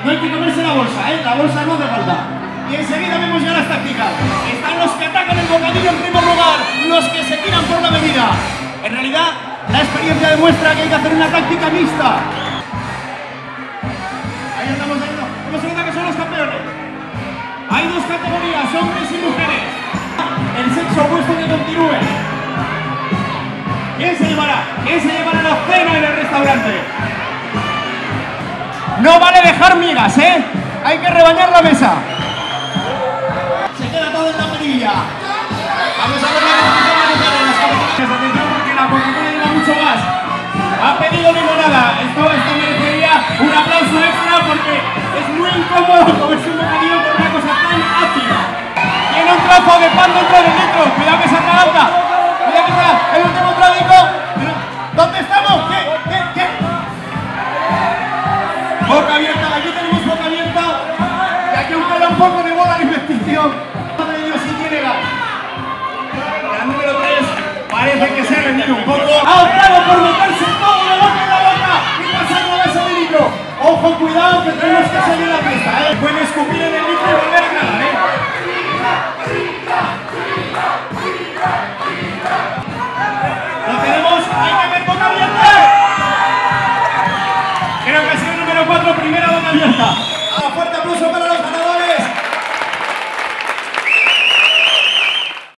No hay que comerse la bolsa, la bolsa no hace falta. Y enseguida vemos ya las tácticas. Están los que atacan el bocadillo en primer lugar, los que se tiran por la bebida. En realidad, la experiencia demuestra que hay que hacer una táctica mixta. Ahí estamos viendo. ¿Cómo se nota que son los campeones? Hay dos categorías, hombres y mujeres. El sexo opuesto que continúe. ¿Quién se llevará? ¿Quién se llevará la cena en el restaurante? No vale dejar migas, hay que rebañar la mesa. Se queda todo en la perilla. Vamos a ver la competición de mujeres en las competiciones. Atención porque la Coca-Cola lleva mucho más. Ha pedido limonada. Esto merecería un aplauso extra porque es muy incómodo comerse un bocadillo con una cosa tan ácida. Tiene un trozo de pan dentro del litro. Cuidado que se atraganta. Cuidado que sea el último trágico. ¿Dónde estamos? ¿Qué? Boca abierta, aquí tenemos boca abierta. Y aquí aún queda un poco de bola de investigación. Madre de Dios, si tiene gas. La número 3 parece que se ha rendido un poco. Ha optado por meterse todo de boca en la boca y pasar a ese de litro. Ojo, cuidado, que tenemos que salir a la fiesta, Pueden escupir en el litro y volver a nadar, Lo tenemos, hay que ver boca abierta. Creo que ha sido el número 4, primera boca abierta.